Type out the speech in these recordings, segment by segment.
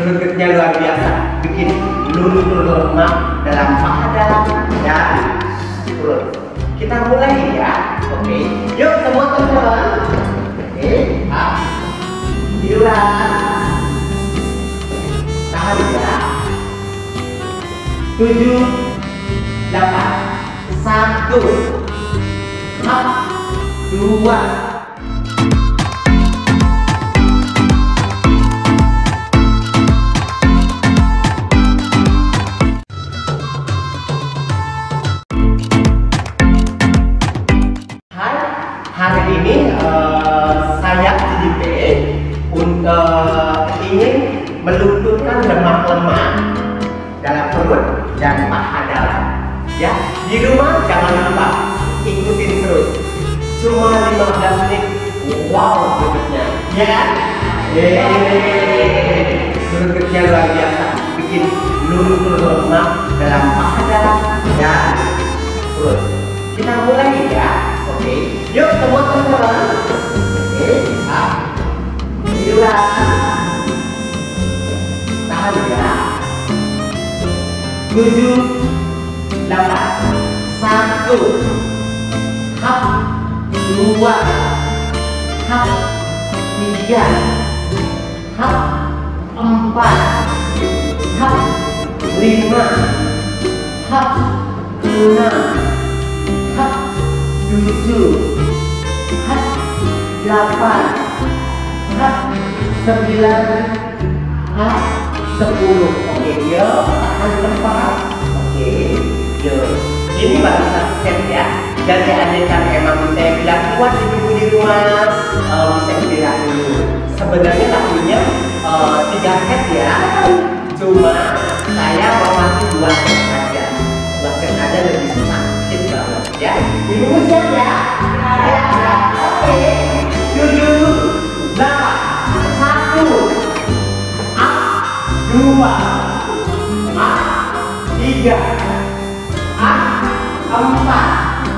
gregetnya luar biasa, bikin lulur lemak dalam paha dan perut. Kita mulai ya, oke? Yuk semua teman-teman. Oke, hilang. Tahan ya. 7, 8, 1, 2. Hari ini saya CJP ingin melunturkan lemak-lemak dalam perut dan paha dalam. Ya, di rumah jangan lupa ikutin terus. Cuma 15 menit. Wow, gregetnya. Ya. Gregetnya luar biasa, bikin lulur lemak dalam paha dalam dan perut. Kita mulai ya. Oke, yuk semua teman-teman. Oke, hilang. Tahan ya. 7, 8, 1, 2, 3, 4, 5, 6, 7, 8, 9, 10. Oke, yuk tahan tempat. Oke, yuk. Ini baru satu set ya. Jadi andaikan emang saya bilang kuat ibu di rumah, bisa istirahat dulu. Sebenarnya lakunya 3 set ya. Cuma saya mau masih 2 set saja. 2 set aja lebih sakit banget ya. Ibu siap ya? Ya. Oke. 7, 8, 1, 2, 3, 4,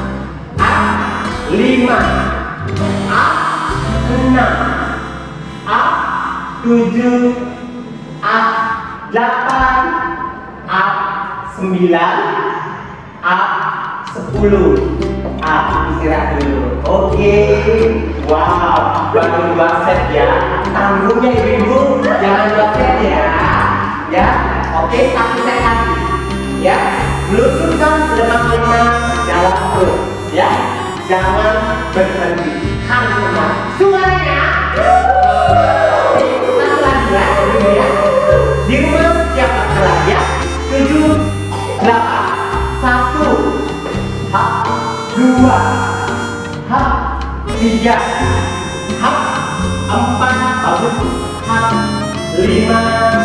5, 6, 7, 8, 9, 10. Istirahat dulu. Oke. Wow, baru 2 set ya. Tanggungnya ibu, jangan 2 set ya. Ya, oke, 1 set lagi. Ya, luruskan lemak-lemak dalam perut. Ya, jangan berhenti. Harus semangat. Suaranya. Satu lagi ya, ya. Di rumah siapa kelar ya? 7, 8, 1, 2, 3, 4, 5,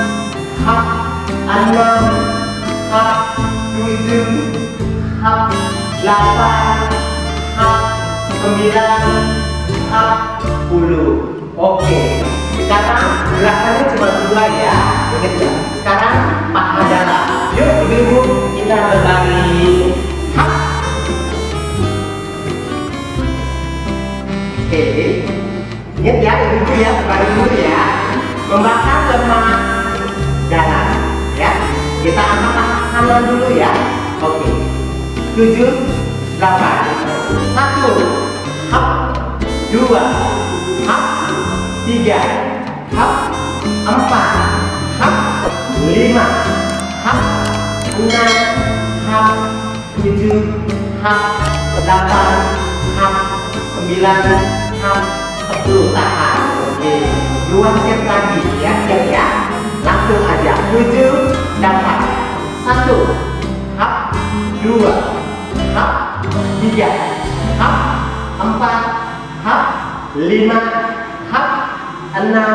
6, 7, 8, 9, 10. Oke, sekarang gerakannya cuma 2 ya. Ingat ya. Sekarang paha dalam. Yuk ibu-ibu kita berbaring. Oke, ingat ya ibu-ibu ya, berbaring dulu ya. Membakar lemak dalam ya. Kita angkat kanan dulu ya. Oke. 7, 8, 1, 2, 3, 4, 5, 6, 7, 8, 9, 10. Tahan. Oke. 2 set lagi ya, siap ya. Langsung aja. 7, 8, 1, 2, 3, 4, 5, 6,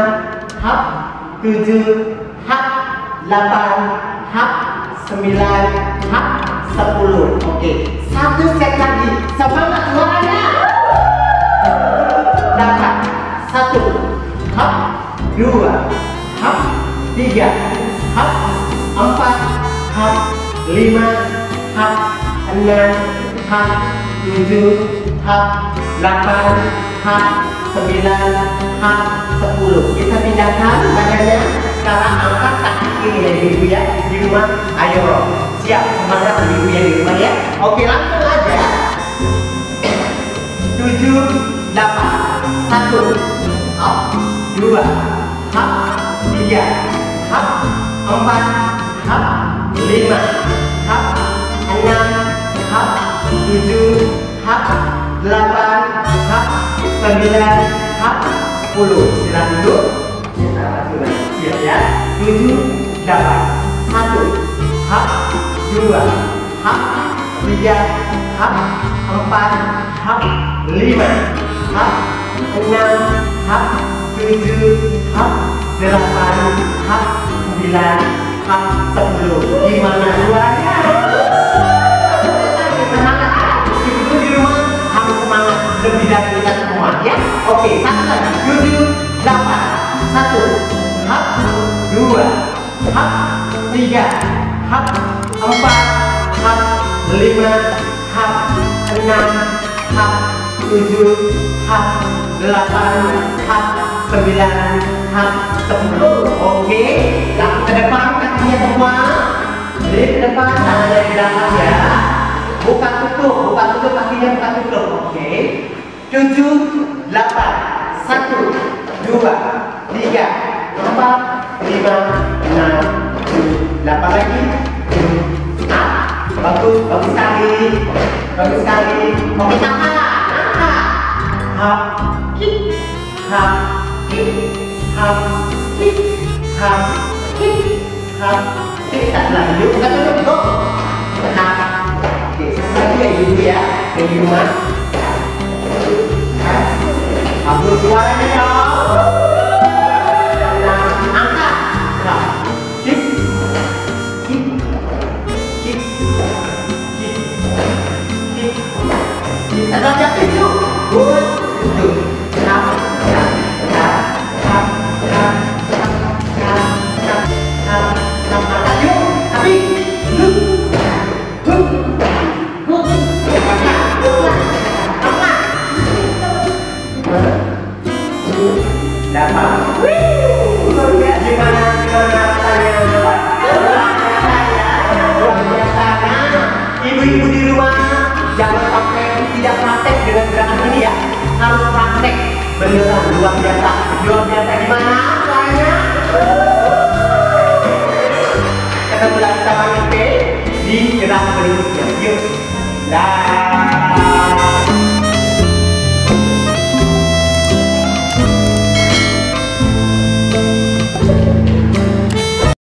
7, 8, 9, 10. Oke, 1 set lagi. Semangat suaranya. 8, 1, 2, 3, 4, 5, 6, 7, 8, 9, 10. Kita pindahkan badannya. Sekarang angkat ya ibu ya di rumah. Ayo, siap, semangat ibu ya di rumah ya. Oke, langsung aja. 7, 8, 1, up, 2, up, 3, up, 4, up, 5, up, 6, up, 7, up, 8, up, 9, up, 10. Silakan duduk. Siap ya. 7, 8, 1, up, 2, up, 3, up, 4, up, 5, up, 6, up, 7, up, 8, up, 9, up, 10. Gimana suaranya? Semangat ya. Ibu di rumah harus semangat lebih dari kita semua ya. Oke, satu lagi. 7, 8, 1, up, 2, up, 3, up, 4, up, 5, up, 6, up, 7, up, 8, up, 9, up, 10. Oke, langsung ke depan kakinya semua. Lihat ke depan, tangannya di belakang ya. Buka tutup kakinya, buka tutup. Oke. 7, 8, 1, 2, 3, 4, 5, 6, 7, 8 lagi. Bagus, bagus sekali. Bagus sekali. Oke, angkat. Hap, hip, hap, hip, hap, hip, hap, hip, hap, hip. Satu lagi, yuk. Buka tutup, yuk. Hap. Oke, satu lagi ya ibu ya. Yang di rumah. Bagus suaranya dong. Nah, angkat. Hap, hip, hip, hip, hip, hip. Satu lagi yang tujuh. Good. Tujuh. Hap, hap, hap, hap, hap, hap, hap, hap, hap, hap. Angkat yuk. Tapi, hup, hup, hup. Angkat, angkat. 8. Luar biasa. Gimana rasanya? Luar biasa. Ibu-ibu di rumah jangan sampai tidak praktek dengan gerakan ini ya. Harus praktek beneran. Luar biasa. Luar biasa gimana caranya? Ketemu lagi sama Ipe di gerakan berikutnya. Yuk. Dah.